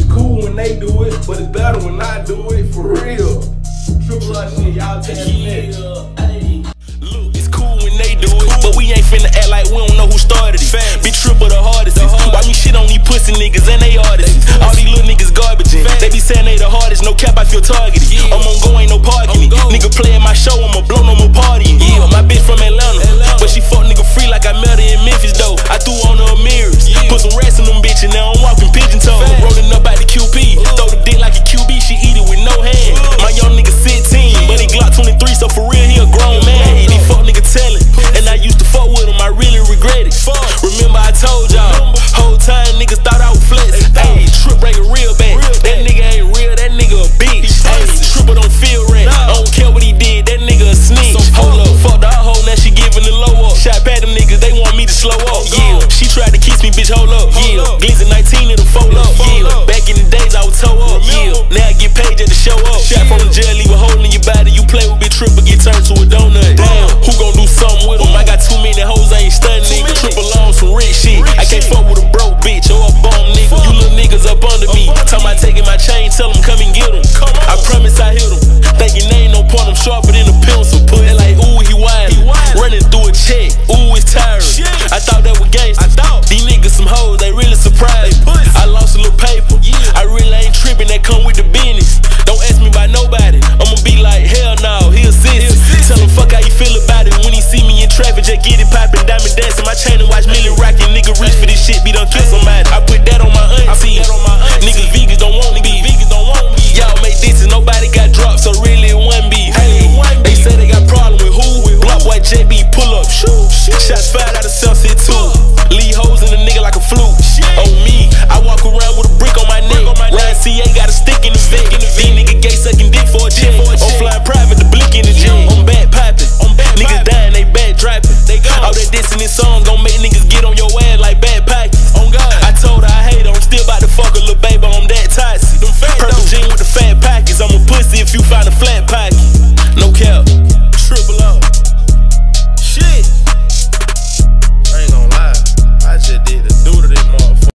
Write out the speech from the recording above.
cool when they do it, but it's better when I do it, for real. Triple R shit, y'all take it. Look, it's cool when they do it, but we ain't finna act like we don't know who started it. Be triple the hardest. Why me shit on these pussy niggas and they artists? All these little niggas garbage. They be saying they the hardest, no cap, I feel targeted. I'm on go, ain't no parking it. Nigga playing my show, I'ma blow, no more partying. Yeah, my bitch from Atlanta, but she fuck nigga free like I met her in Memphis though. I threw on her mirrors, put some rats in them bitches, now I'm walking pigeon toes. Rolling up out the QP, throw the dick like a QB, she eat it with no hand. My young nigga 16, but he Glock 23, so for real he a grown man. These fuck nigga tellin', and I used to fuck with him, I really regret it. Remember I told y'all, whole time niggas thought I was flex. Ayy, Trip break a real bad, that nigga ain't real, that nigga a bitch. Ayy, Tripper don't feel right, I don't care what he did, that nigga a snitch. Hold up, fuck the hoe, now she giving the low up. Shot past them niggas, they want me to slow up. Yeah, she tried to kiss me, bitch, hold up. Yeah, Glizzy 19 in the fold up. Yeah, back in the days I was toe up. Yeah, now I get paid just to show up. Shot from the jail, leave a hole in your body. You play with bitch Tripper, get turned to a donut. Damn, who gon' do something with him? I got too many hoes, I ain't stunning nigga. Triple on some rich shit. I can't fuck with a broke bitch or a bum nigga. You little niggas up under me. Talking about taking my chain, tell them come and get them. I promise I hit them. Thinking they ain't no point, I'm sharper than a pencil. Put it like, ooh, he wild. Running through a check, ooh, it's tiring. I thought that was gangsta. These niggas some hoes, they really surprised me. I lost a little paper. I really ain't tripping, that come with the business. Don't ask me about nobody. I'ma be like, hell no, he a sis. Tell him fuck how he feel about it. When he see me in traffic, just get it poppin', diamond dancing. My chain and watch Millie rockin'. Nigga reach for this shit, be done kill somebody. I put that on my auntie. Niggas vegans don't want me. Y'all make this and nobody got dropped, so really it wasn't be. Hey, they say they got problem with who? Block boy JB pull up. Shoot. Shots fired out of